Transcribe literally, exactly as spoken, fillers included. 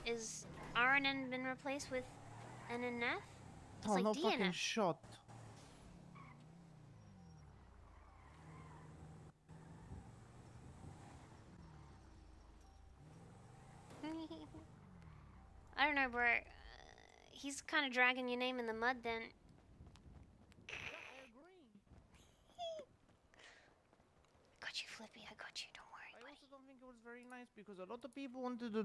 Is R N N been replaced with N N F? It's Oh, like no D N fucking F. shot. I don't know, bro. Uh, he's kind of dragging your name in the mud then. Yeah, I agree. Got you, Flippy. I got you. Don't worry, I buddy. also don't think it was very nice because a lot of people wanted to